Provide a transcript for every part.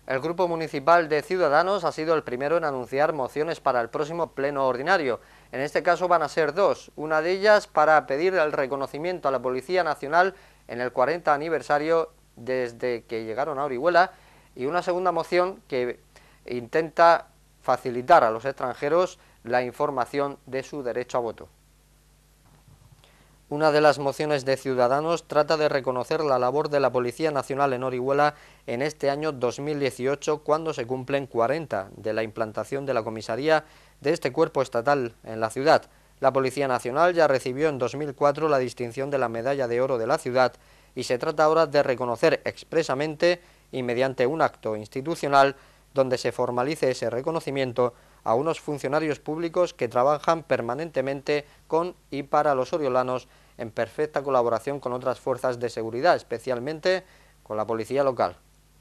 El Grupo Municipal de Ciudadanos ha sido el primero en anunciar mociones para el próximo pleno ordinario. En este caso van a ser dos, una de ellas para pedir el reconocimiento a la Policía Nacional en el 40 aniversario desde que llegaron a Orihuela, y una segunda moción que intenta facilitar a los extranjeros la información de su derecho a voto. Una de las mociones de Ciudadanos trata de reconocer la labor de la Policía Nacional en Orihuela en este año 2018, cuando se cumplen 40 de la implantación de la comisaría de este cuerpo estatal en la ciudad. La Policía Nacional ya recibió en 2004 la distinción de la Medalla de Oro de la ciudad y se trata ahora de reconocer expresamente y mediante un acto institucional donde se formalice ese reconocimiento a unos funcionarios públicos que trabajan permanentemente con y para los oriolanos en perfecta colaboración con otras fuerzas de seguridad, especialmente con la policía local.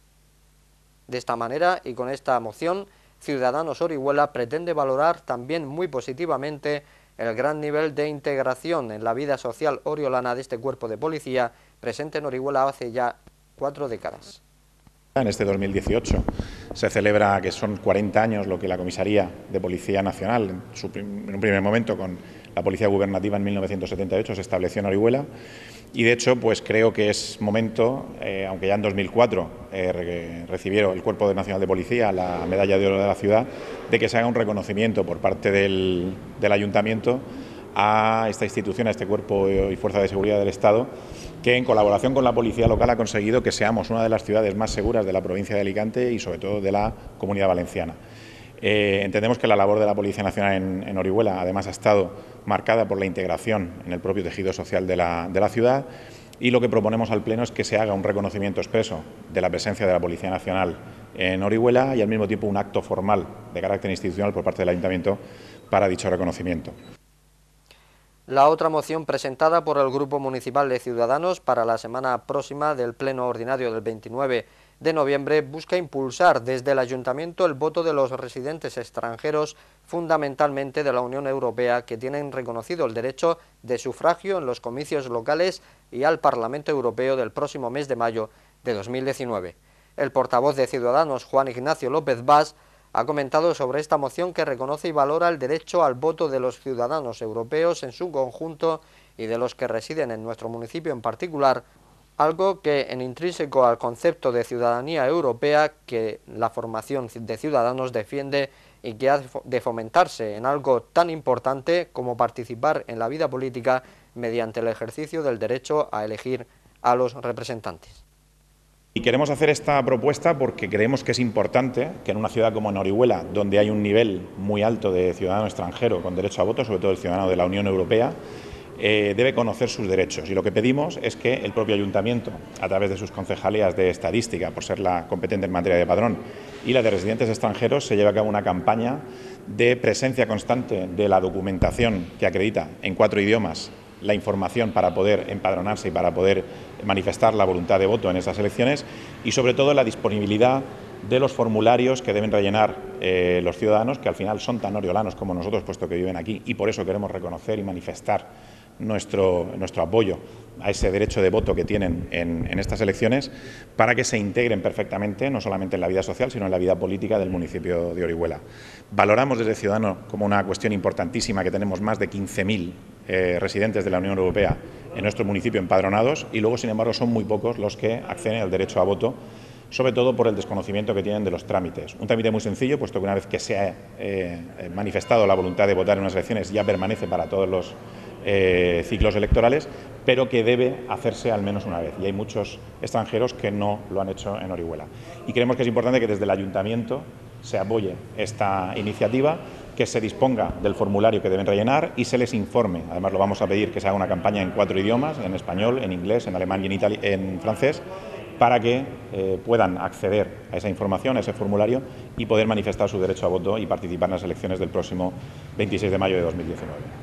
De esta manera y con esta moción, Ciudadanos Orihuela pretende valorar también muy positivamente el gran nivel de integración en la vida social oriolana de este cuerpo de policía presente en Orihuela hace ya 4 décadas. En este 2018 se celebra que son 40 años lo que la Comisaría de Policía Nacional, en un primer momento con la Policía Gubernativa en 1978, se estableció en Orihuela, y de hecho pues creo que es momento, aunque ya en 2004 recibieron el Cuerpo Nacional de Policía la Medalla de Oro de la ciudad, de que se haga un reconocimiento por parte del Ayuntamiento a esta institución, a este cuerpo y fuerza de seguridad del Estado, que en colaboración con la policía local ha conseguido que seamos una de las ciudades más seguras de la provincia de Alicante y sobre todo de la Comunidad Valenciana. Entendemos que la labor de la Policía Nacional en Orihuela además ha estado marcada por la integración en el propio tejido social de la ciudad, y lo que proponemos al Pleno es que se haga un reconocimiento expreso de la presencia de la Policía Nacional en Orihuela y al mismo tiempo un acto formal de carácter institucional por parte del Ayuntamiento para dicho reconocimiento. La otra moción presentada por el Grupo Municipal de Ciudadanos para la semana próxima del Pleno Ordinario del 29 de noviembre busca impulsar desde el Ayuntamiento el voto de los residentes extranjeros, fundamentalmente de la Unión Europea, que tienen reconocido el derecho de sufragio en los comicios locales y al Parlamento Europeo del próximo mes de mayo de 2019. El portavoz de Ciudadanos, Juan Ignacio López Bas, ha comentado sobre esta moción que reconoce y valora el derecho al voto de los ciudadanos europeos en su conjunto y de los que residen en nuestro municipio en particular, algo que en intrínseco al concepto de ciudadanía europea que la formación de Ciudadanos defiende y que ha de fomentarse en algo tan importante como participar en la vida política mediante el ejercicio del derecho a elegir a los representantes. Y queremos hacer esta propuesta porque creemos que es importante que en una ciudad como en Orihuela, donde hay un nivel muy alto de ciudadano extranjero con derecho a voto, sobre todo el ciudadano de la Unión Europea, debe conocer sus derechos. Y lo que pedimos es que el propio Ayuntamiento, a través de sus concejalías de estadística, por ser la competente en materia de padrón, y la de residentes extranjeros, se lleve a cabo una campaña de presencia constante de la documentación que acredita en 4 idiomas la información para poder empadronarse y para poder manifestar la voluntad de voto en esas elecciones, y sobre todo la disponibilidad de los formularios que deben rellenar los ciudadanos, que al final son tan oriolanos como nosotros, puesto que viven aquí, y por eso queremos reconocer y manifestar nuestro apoyo a ese derecho de voto que tienen en estas elecciones, para que se integren perfectamente, no solamente en la vida social, sino en la vida política del municipio de Orihuela. Valoramos desde Ciudadanos como una cuestión importantísima que tenemos más de 15.000 residentes de la Unión Europea en nuestro municipio empadronados, y luego, sin embargo, son muy pocos los que acceden al derecho a voto, sobre todo por el desconocimiento que tienen de los trámites. Un trámite muy sencillo, puesto que una vez que se ha manifestado la voluntad de votar en unas elecciones ya permanece para todos los ciclos electorales, pero que debe hacerse al menos una vez, y hay muchos extranjeros que no lo han hecho en Orihuela. Y creemos que es importante que desde el Ayuntamiento se apoye esta iniciativa, que se disponga del formulario que deben rellenar y se les informe. Además, lo vamos a pedir que se haga una campaña en 4 idiomas, en español, en inglés, en alemán y en francés, para que puedan acceder a esa información, a ese formulario, y poder manifestar su derecho a voto y participar en las elecciones del próximo 26 de mayo de 2019.